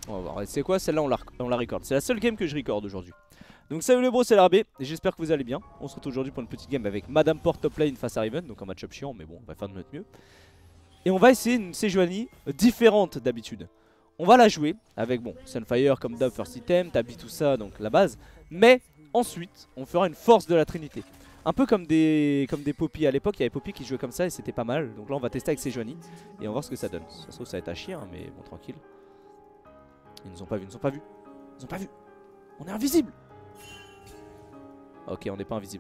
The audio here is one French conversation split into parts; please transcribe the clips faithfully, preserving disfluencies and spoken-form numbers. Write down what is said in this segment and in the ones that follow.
On va voir. C'est quoi celle-là, on la, on la record. C'est la seule game que je record aujourd'hui. Donc salut les bros, c'est l'R B et j'espère que vous allez bien. On se retrouve aujourd'hui pour une petite game avec Madame Porte top lane face à Riven. Donc un match-up chiant, mais bon, on va faire de notre mieux. Et on va essayer une Sejuani différente d'habitude. On va la jouer avec, bon, Sunfire comme d'hab, first item, Tabi, tout ça, donc la base. Mais ensuite, on fera une force de la Trinité. Un peu comme des, comme des Poppy à l'époque, il y avait Poppy qui jouait comme ça et c'était pas mal. Donc là, on va tester avec Sejuani et on va voir ce que ça donne. Ça se trouve, ça va être à chier, hein, mais bon, tranquille. Ils nous ont pas vus, ils nous ont pas vus. Ils nous ont pas vus. On est invisible. Ok, on n'est pas invisible.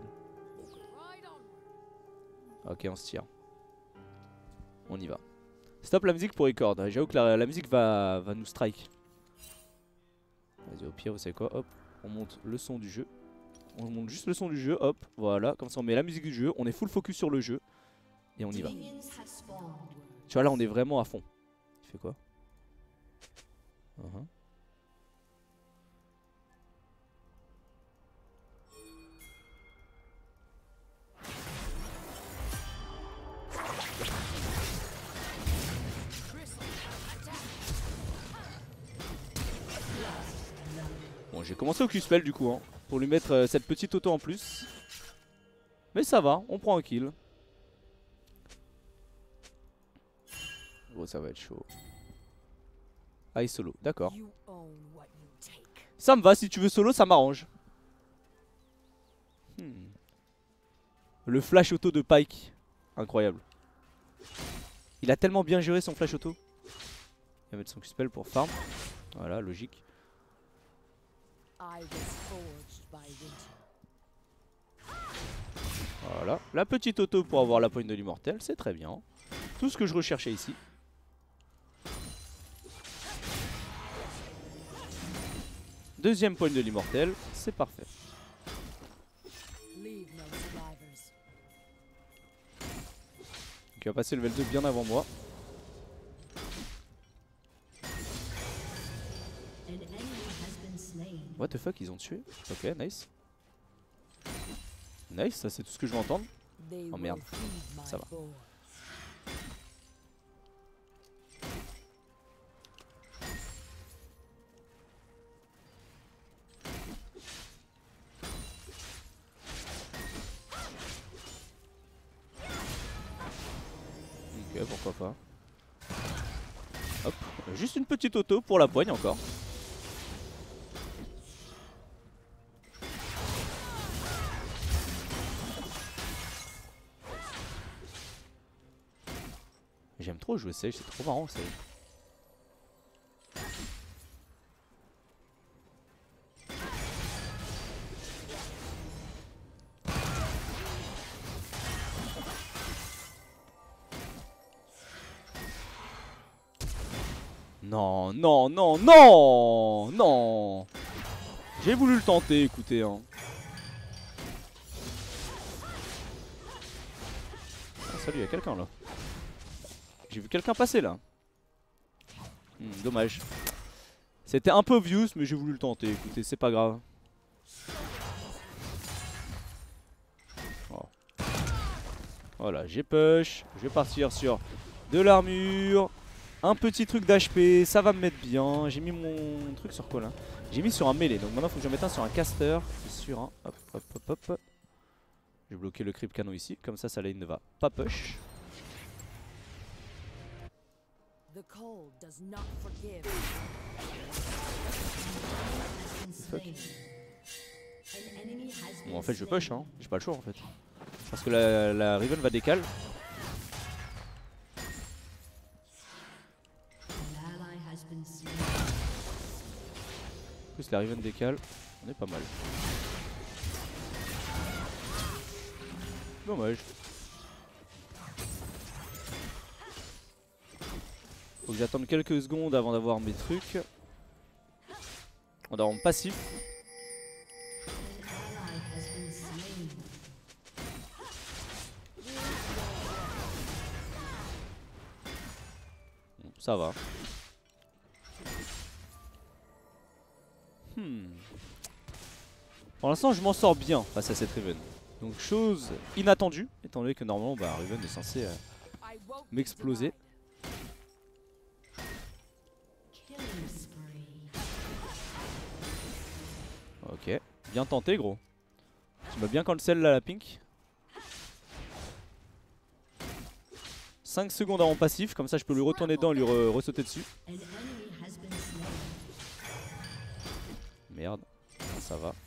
Ok, on se tire. On y va. Stop la musique pour record. J'avoue que la, la musique va, va nous strike. Vas-y, au pire, vous savez quoi? Hop, on monte le son du jeu. On monte juste le son du jeu. Hop, voilà. Comme ça, on met la musique du jeu. On est full focus sur le jeu. Et on y va. Tu vois, là, on est vraiment à fond. Il fait quoi? uh-huh. Bon, j'ai commencé au Q-Spell du coup, hein, pour lui mettre euh, cette petite auto en plus. Mais ça va, on prend un kill. Oh, ça va être chaud. Ah, il solo, d'accord. Ça me va, si tu veux solo, ça m'arrange. Hmm. Le flash auto de Pyke, incroyable. Il a tellement bien géré son flash auto. Il va mettre son Q-Spell pour farm. Voilà, logique. Voilà, la petite auto pour avoir la pointe de l'immortel, c'est très bien. Tout ce que je recherchais ici. Deuxième pointe de l'immortel, c'est parfait. Donc il va passer level deux bien avant moi. What the fuck, ils ont tué? Ok, nice. Nice, ça c'est tout ce que je veux entendre. Oh merde, ça va. Ok, pourquoi pas. Hop, juste une petite auto pour la poigne encore. J'aime trop jouer Sage, c'est trop marrant Sage. Non, non, non, non, non. J'ai voulu le tenter, écoutez. Hein. Ah, salut, il y a quelqu'un là. J'ai vu quelqu'un passer là. Hmm, dommage. C'était un peu obvious, mais j'ai voulu le tenter. Écoutez, c'est pas grave. Oh. Voilà, j'ai push. Je vais partir sur de l'armure. Un petit truc d'H P, ça va me mettre bien. J'ai mis mon truc sur quoi là? J'ai mis sur un mêlée, donc maintenant il faut que j'en mette un sur un caster. C'est sûr, hein. Hop, hop, hop, hop. Je vais bloquer le creep canon ici, comme ça sa lane ne va pas push. Bon, en fait je push, hein. J'ai pas le choix en fait. Parce que la, la Riven va décal. En plus la Riven décale, on est pas mal. Dommage. Faut que j'attende quelques secondes avant d'avoir mes trucs. On doit en passif. Bon, ça va. Hmm. Pour l'instant je m'en sors bien face à cette Riven. Donc chose inattendue, étant donné que normalement bah, Riven est censé euh, m'exploser. Ok, bien tenté gros. Tu m'as bien cancel là la pink. cinq secondes avant passif, comme ça je peux lui retourner dedans et lui re ressauter dessus. Merde, ça va.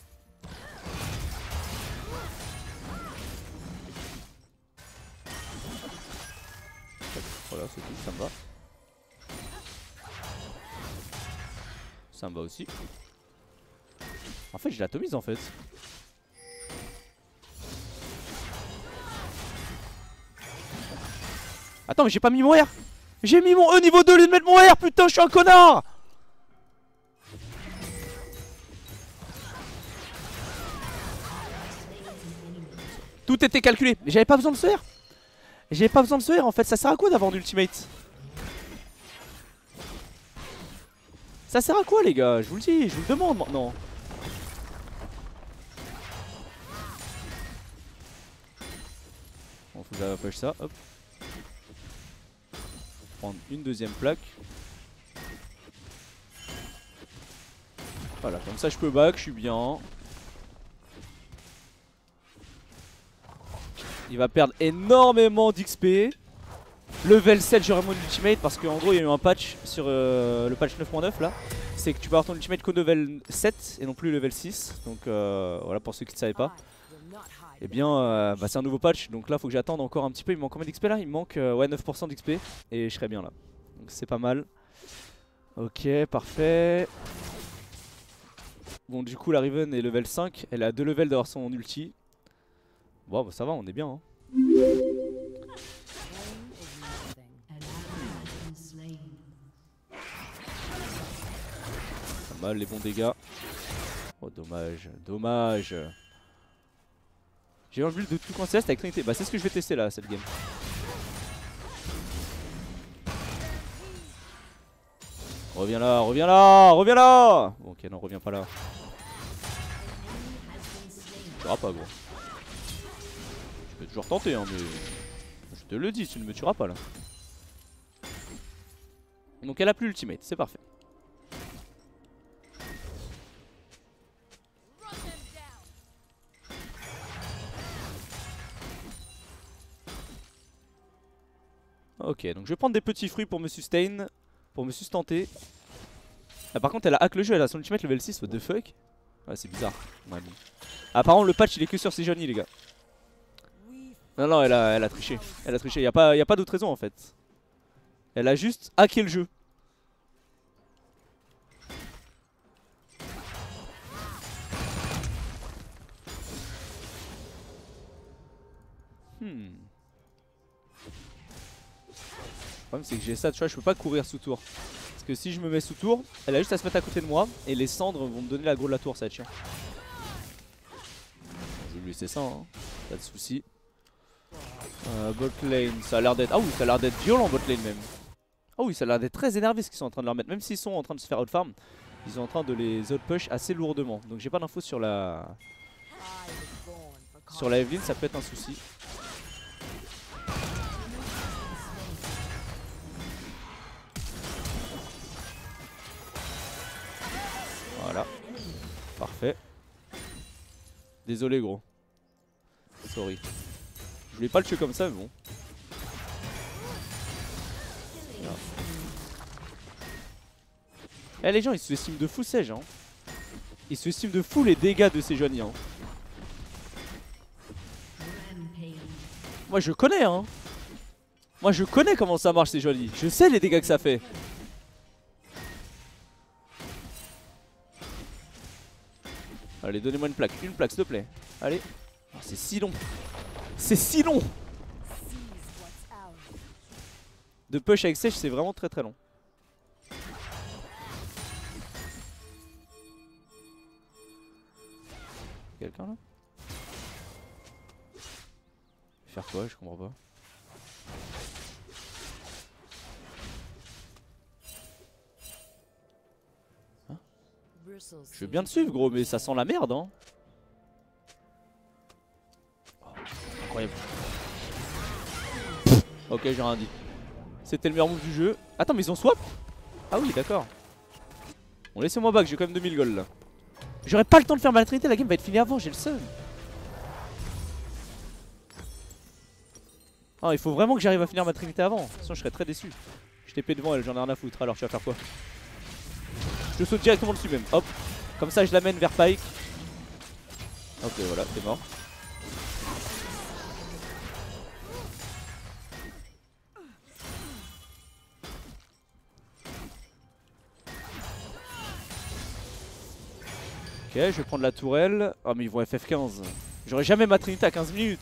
Voilà, c'est tout, ça me va. Ça me va aussi. En fait, je l'atomise en fait. Attends, mais j'ai pas mis mon R. J'ai mis mon E niveau deux au lieu de mettre mon R. Putain, je suis un connard. Tout était calculé. Mais j'avais pas besoin de ce R. J'avais pas besoin de ce R en fait. Ça sert à quoi d'avoir un ultimate? Ça sert à quoi les gars? Je vous le dis, je vous le demande maintenant. Bon, faut que j'approche ça, hop. Prendre une deuxième plaque. Voilà, comme ça je peux back, je suis bien. Il va perdre énormément d'X P. Level sept, j'aurai mon ultimate parce qu'en gros il y a eu un patch sur euh, le patch neuf point neuf là. C'est que tu peux avoir ton ultimate qu'au level sept et non plus level six. Donc euh, voilà pour ceux qui ne savaient pas. Et eh bien euh, bah, c'est un nouveau patch donc là faut que j'attende encore un petit peu. Il me manque combien d'X P là? Il me manque euh, ouais, neuf pour cent d'X P et je serai bien là. Donc c'est pas mal. Ok, parfait. Bon du coup la Riven est level cinq. Elle a deux levels d'avoir son ulti. Bon bah ça va, on est bien hein. Pas mal les bons dégâts. Oh dommage, dommage. J'ai envie de tout contester avec Trinité. Bah c'est ce que je vais tester là cette game. Reviens là, reviens là, reviens là. Bon, ok non, reviens pas là. Tu tueras pas gros. Tu peux toujours tenter hein mais... Je te le dis, tu ne me tueras pas là. Donc elle a plus l'ultimate, c'est parfait. Ok, donc je vais prendre des petits fruits pour me sustain, pour me sustenter. Ah, par contre, elle a hack le jeu, elle a son ultimate level six, what the fuck? Ouais, c'est bizarre. Ouais, bon. Apparemment, le patch il est que sur ses Johnny, les gars. Non, non, elle a, elle a triché. Elle a triché, y a pas, y a pas d'autre raison en fait. Elle a juste hacké le jeu. Hmm. Le problème c'est que j'ai ça, tu vois, je peux pas courir sous tour. Parce que si je me mets sous tour, elle a juste à se mettre à côté de moi et les cendres vont me donner l'aggro de la tour, ça va être chiant. Je vais lui laisser ça, hein. Pas de soucis. Euh, bot lane, ça a l'air d'être. Ah oui, ça a l'air d'être violent bot lane même. Ah oui, ça a l'air d'être très énervé ce qu'ils sont en train de leur mettre. Même s'ils sont en train de se faire outfarm, ils sont en train de les outpush assez lourdement. Donc j'ai pas d'infos sur la. Sur la Evelyn, ça peut être un souci. Voilà, parfait. Désolé gros. Sorry. Je voulais pas le tuer comme ça mais bon. Eh les gens ils sous-estiment de fou Sage hein. Ils sous-estiment de fou les dégâts de ces Johnny hein. Moi je connais hein. Moi je connais comment ça marche ces Johnny. Je sais les dégâts que ça fait. Allez, donnez-moi une plaque, une plaque s'il te plaît. Allez. Oh, c'est si long. C'est si long. De push avec Sage, c'est vraiment très très long. Quelqu'un là? Faire quoi? Je comprends pas. Hein? Je veux bien te suivre gros mais ça sent la merde hein. Oh, incroyable. Ok j'ai rien dit. C'était le meilleur move du jeu. Attends mais ils ont swap? Ah oui d'accord. Bon laissez-moi back, j'ai quand même deux mille gold là. J'aurais pas le temps de faire ma trinité, la game va être finie avant, j'ai le seum. Ah, il faut vraiment que j'arrive à finir ma trinité avant, sinon je serais très déçu. Je t'ai P devant elle, j'en ai rien à foutre, alors tu vas faire quoi? Je saute directement dessus même, hop. Comme ça je l'amène vers Pyke. Ok voilà, t'es mort. Ok, je vais prendre la tourelle. Oh mais ils vont F F quinze. J'aurai jamais ma trinité à quinze minutes.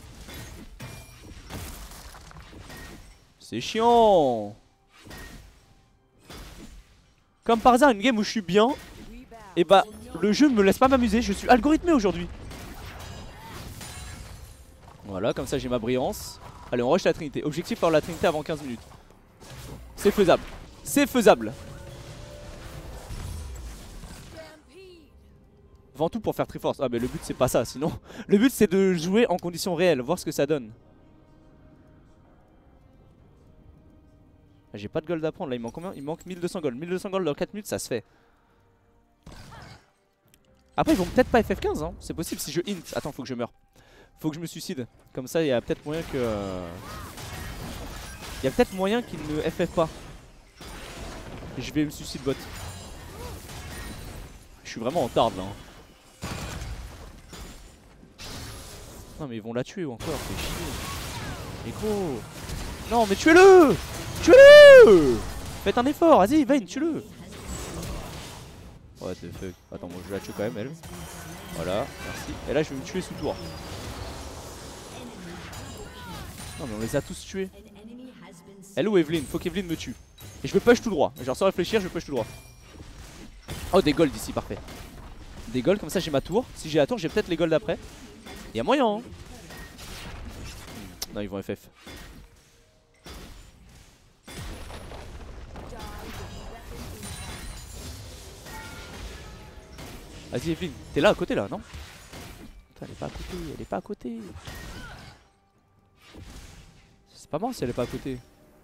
C'est chiant. Comme par hasard, une game où je suis bien, et bah le jeu me laisse pas m'amuser. Je suis algorithmé aujourd'hui. Voilà, comme ça j'ai ma brillance. Allez, on rush la trinité. Objectif faire la trinité avant quinze minutes. C'est faisable. C'est faisable. Vends tout pour faire Triforce. Ah mais le but c'est pas ça, sinon le but c'est de jouer en conditions réelles, voir ce que ça donne. J'ai pas de gold à prendre là, il manque combien? Il manque mille deux cents gold. mille deux cents gold dans quatre minutes ça se fait. Après ils vont peut-être pas F F quinze hein, c'est possible si je hint. Attends, faut que je meure. Faut que je me suicide. Comme ça il y a peut-être moyen que... Il y a peut-être moyen qu'il ne F F pas. Je vais me suicide bot. Je suis vraiment en tarde là hein. Non mais ils vont la tuer ou encore, fais chier. Mais gros. Non mais tuez-le. Tuez-le. Faites un effort, vas-y Vayne, tue-le. What the fuck. Attends, moi je la tue quand même elle. Voilà, merci. Et là je vais me tuer sous tour. Non mais on les a tous tués. Elle ou Evelyn? Faut qu'Evelyn me tue. Et je vais push tout droit, genre sans réfléchir je vais push tout droit. Oh des golds ici, parfait. Des golds, comme ça j'ai ma tour. Si j'ai la tour j'ai peut-être les golds après. Y'a moyen hein. Non ils vont F F. Vas-y Evelyn, t'es là à côté là, non? Putain, elle est pas à côté, elle est pas à côté. C'est pas mort si elle est pas à côté.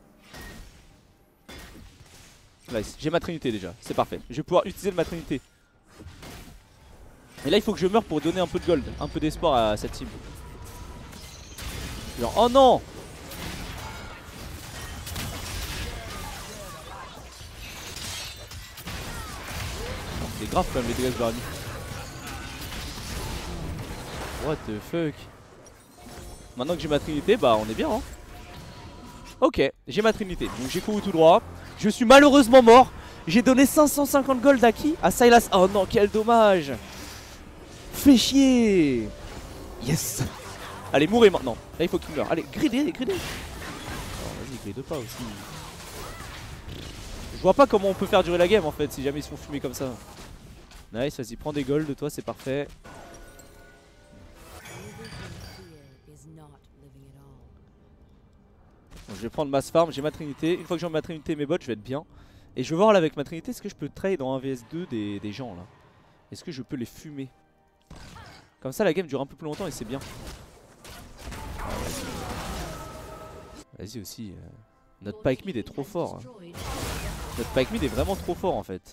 Nice, j'ai ma trinité déjà, c'est parfait. Je vais pouvoir utiliser ma trinité. Et là il faut que je meure pour donner un peu de gold, un peu d'espoir à cette team. Genre, oh non! C'est grave quand même les dégâts de Barney. What the fuck? Maintenant que j'ai ma trinité, bah on est bien hein. Ok, j'ai ma trinité, donc j'ai couru tout droit. Je suis malheureusement mort. J'ai donné cinq cent cinquante gold à qui? À Sylas. Oh non, quel dommage. Fais chier. Yes. Allez, mourrez maintenant. Là il faut qu'il meure. Allez, gridez, gridez. Oh, vas-y, gride pas aussi. Je vois pas comment on peut faire durer la game en fait si jamais ils se font fumer comme ça. Nice, vas-y, prends des golds, toi c'est parfait. Bon, je vais prendre mass farm, j'ai ma trinité. Une fois que j'ai ma trinité et mes bots, je vais être bien. Et je veux voir là avec ma trinité, est-ce que je peux trade en un v s deux des, des gens là? Est-ce que je peux les fumer? Comme ça la game dure un peu plus longtemps et c'est bien. Ah, vas-y. Vas-y aussi. Euh... Notre Pyke mid est trop fort. Hein. Notre Pyke mid est vraiment trop fort en fait.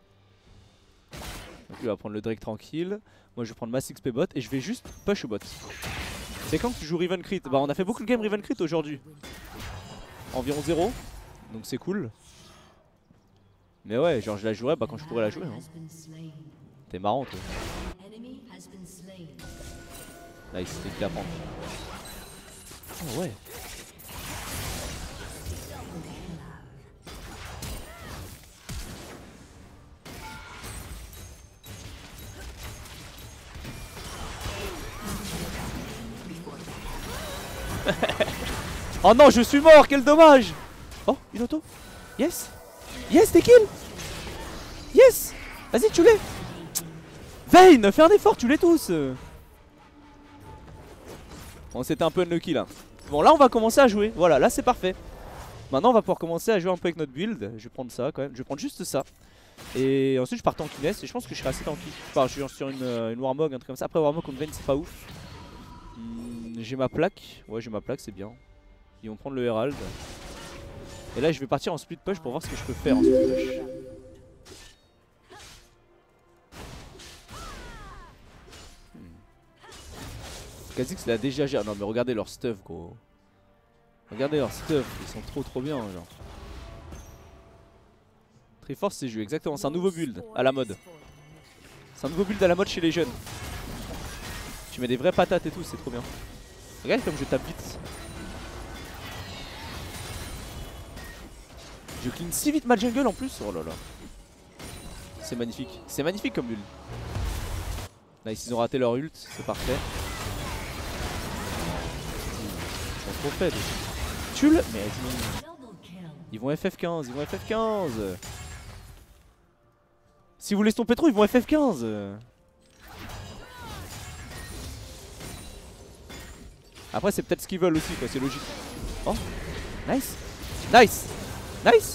Donc lui va prendre le Drake tranquille. Moi je vais prendre ma X P bot et je vais juste push au bot. C'est quand que tu joues Riven Crit? Bah on a fait beaucoup de game Riven Crit aujourd'hui. Environ zéro. Donc c'est cool. Mais ouais, genre je la jouerai bah quand je pourrai la jouer. Hein. T'es marrant toi. Nice, c'était qu'il à prendre. Oh ouais. Oh non, je suis mort, quel dommage. Oh, une auto. Yes. Yes, t'es kill. Yes. Vas-y, tue-les. Vayne, fais un effort, tue-les tous. Bon, c'était un peu unlucky là. Bon, là on va commencer à jouer. Voilà, là c'est parfait. Maintenant on va pouvoir commencer à jouer un peu avec notre build. Je vais prendre ça quand même, je vais prendre juste ça. Et ensuite je pars tankiness et je pense que je serai assez tanky. Enfin, je suis sur une, une Warmog, un truc comme ça. Après Warmog contre Vayne c'est pas ouf. Hmm, j'ai ma plaque. Ouais, j'ai ma plaque, c'est bien. Ils vont prendre le Herald. Et là je vais partir en split push pour voir ce que je peux faire en split push. Kha'Zix l'a déjà géré. Non mais regardez leur stuff gros. Regardez leur stuff, ils sont trop trop bien genre. Triforce c'est jeu, exactement, c'est un nouveau build à la mode. C'est un nouveau build à la mode chez les jeunes. Tu mets des vraies patates et tout, c'est trop bien. Regarde comme je tape vite. Je clean si vite ma jungle en plus. Oh là là. C'est magnifique. C'est magnifique comme build. Nice, ils ont raté leur ult, c'est parfait. Ils sont trop faibles. Tulle. Mais ils vont F F quinze, ils vont F F quinze. Si vous laissez tomber trop, ils vont F F quinze. Après c'est peut-être ce qu'ils veulent aussi quoi, c'est logique. Oh, nice. Nice. Nice.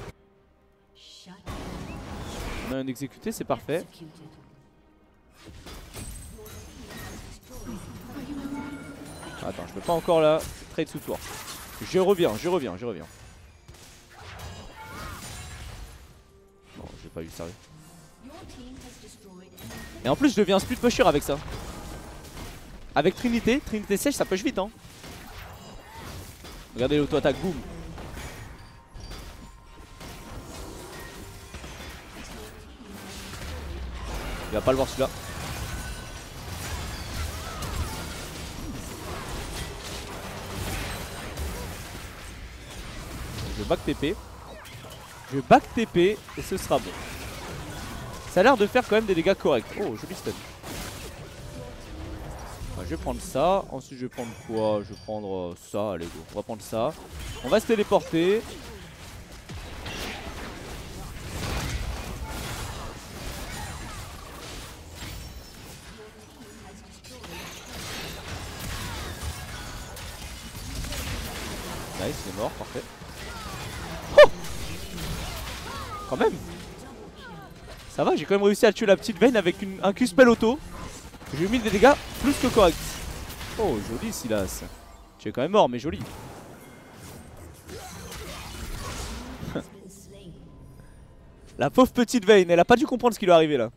On a un exécuté, c'est parfait. Attends, je peux pas encore là trade sous tour. Je reviens, je reviens, je reviens. Non, j'ai pas eu sérieux. Et en plus je deviens un split pusher avec ça. Avec Trinité, Trinité sèche ça push vite hein. Regardez l'auto-attaque, boum. Il va pas le voir celui-là. Je back T P. Je back T P et ce sera bon. Ça a l'air de faire quand même des dégâts corrects. Oh, joli stun. Je vais prendre ça. Ensuite, je vais prendre quoi? Je vais prendre ça. Allez, go. On va prendre ça. On va se téléporter. Nice, il est mort. Parfait. Oh, quand même. Ça va, j'ai quand même réussi à tuer la petite Vayne avec une, un Q-spell auto. J'ai mis des dégâts plus que corrects. Oh, joli Silas. Tu es quand même mort, mais joli. La pauvre petite Vayne, elle a pas dû comprendre ce qui lui est arrivé là.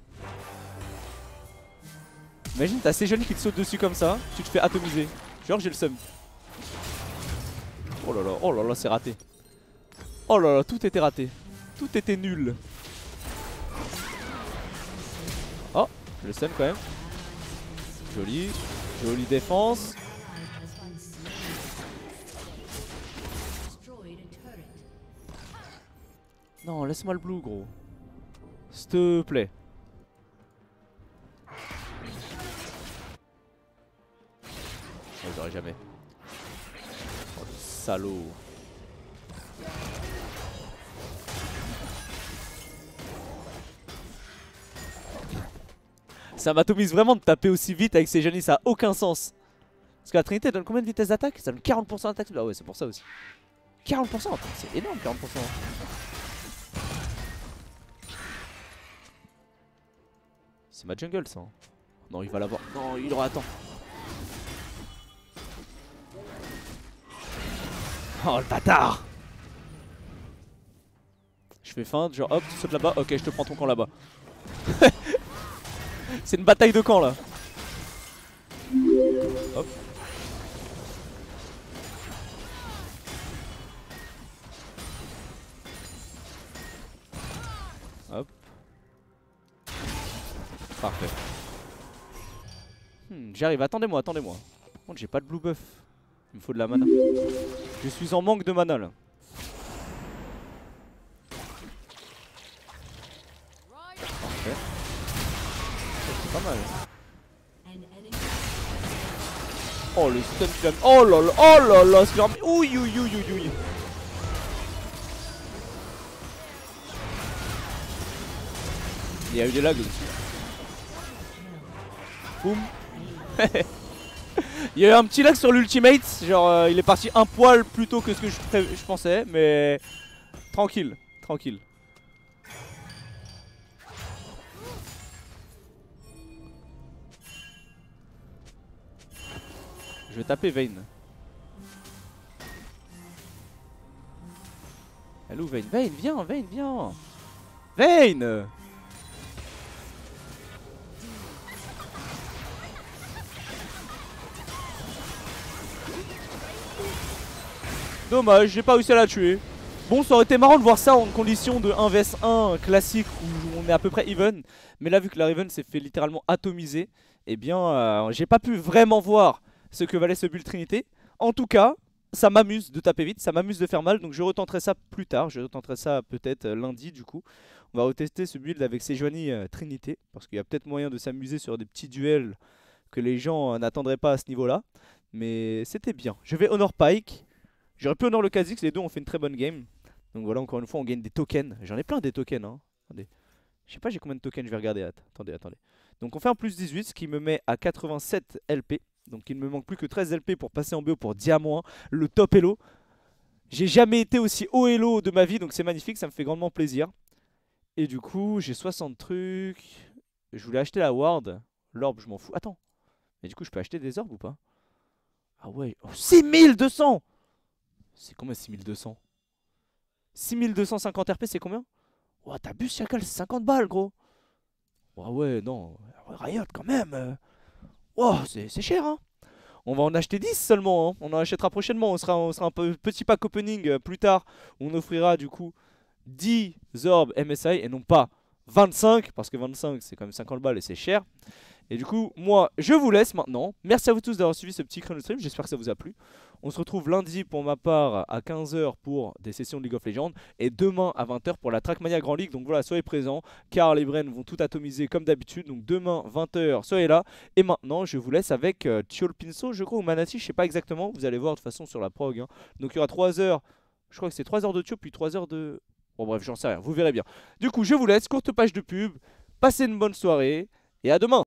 Imagine, t'as ces jeunes qui te sautent dessus comme ça, tu te fais atomiser. Genre, j'ai le seum. Oh là là, oh là là, c'est raté. Oh là là, tout était raté. Tout était nul. Oh, le stun quand même. Joli, jolie défense. Non, laisse-moi le blue gros. S'il te plaît. Oh, j'aurais jamais. Oh le salaud. Ça m'atomise vraiment de taper aussi vite avec ces génies, ça a aucun sens. Parce que la Trinité donne combien de vitesse d'attaque? Ça donne quarante pour cent d'attaque. Ah ouais, c'est pour ça aussi. quarante pour cent, c'est énorme quarante pour cent. C'est ma jungle ça. Non, il va l'avoir. Non, il aura attend. Oh le bâtard. Je fais feinte, genre hop, tu sautes là-bas. Ok, je te prends ton camp là-bas. C'est une bataille de camp là. Hop. Hop. Parfait. Hmm, J'arrive, attendez-moi, attendez-moi. Par contre, j'ai pas de blue buff. Il me faut de la mana. Je suis en manque de mana là. Parfait. C'est pas mal. Oh le stun qu'il a mis. Oh là là, oh là là, ce qu'il a mis. Ouïe, ouïe, ouïe, ouïe, ouïe. Il y a eu des lags aussi. Boum. Il y a eu un petit lag sur l'ultimate. Genre euh, il est parti un poil plus tôt que ce que je, je pensais. Mais tranquille, tranquille. Je vais taper Vayne. Elle est où Vayne? Vayne, viens, Vayne, viens. Vayne. Dommage, j'ai pas réussi à la tuer. Bon, ça aurait été marrant de voir ça en condition de un vs un classique où on est à peu près even. Mais là, vu que la Riven s'est fait littéralement atomiser, eh bien, euh, j'ai pas pu vraiment voir ce que valait ce build Trinité. En tout cas, ça m'amuse de taper vite, ça m'amuse de faire mal. Donc je retenterai ça plus tard, je retenterai ça peut-être euh, lundi du coup. On va retester ce build avec Sejuani euh, Trinité. Parce qu'il y a peut-être moyen de s'amuser sur des petits duels que les gens euh, n'attendraient pas à ce niveau-là. Mais c'était bien. Je vais Honor Pyke. J'aurais pu Honor le Kha'Zix, les deux ont fait une très bonne game. Donc voilà, encore une fois, on gagne des tokens. J'en ai plein des tokens. Hein. Attendez. Je sais pas j'ai combien de tokens, je vais regarder. Attendez, attendez. Donc on fait un plus dix-huit, ce qui me met à quatre-vingt-sept L P. Donc il ne me manque plus que treize L P pour passer en B O pour Diamant un, le top Elo. J'ai jamais été aussi haut Elo de ma vie, donc c'est magnifique, ça me fait grandement plaisir. Et du coup, j'ai soixante trucs. Je voulais acheter la ward. L'orbe, je m'en fous. Attends. Mais du coup, je peux acheter des orbes ou pas? Ah ouais. Oh, six mille deux cents. C'est combien six mille deux cents? six mille deux cent cinquante R P, c'est combien? Oh, t'abuses, Chacal, c'est cinquante balles, gros. Oh ouais, non. Riot, quand même. Oh, c'est cher, hein. On va en acheter dix seulement, hein. On en achètera prochainement. On sera, on sera un peu, petit pack opening euh, plus tard. On offrira du coup dix orbes M S I et non pas vingt-cinq. Parce que vingt-cinq, c'est quand même cinquante balles et c'est cher. Et du coup, moi, je vous laisse maintenant. Merci à vous tous d'avoir suivi ce petit chrono stream. J'espère que ça vous a plu. On se retrouve lundi pour ma part à quinze heures pour des sessions de League of Legends. Et demain à vingt heures pour la Trackmania Grand League. Donc voilà, soyez présents car les Brains vont tout atomiser comme d'habitude. Donc demain, vingt heures, soyez là. Et maintenant, je vous laisse avec euh, Tiol Pinso, je crois, ou Manati, je sais pas exactement. Vous allez voir de toute façon sur la prog. Hein. Donc il y aura trois heures. Je crois que c'est trois heures de Tio, puis trois heures de... Bon bref, j'en sais rien, vous verrez bien. Du coup, je vous laisse. Courte page de pub. Passez une bonne soirée. Et à demain.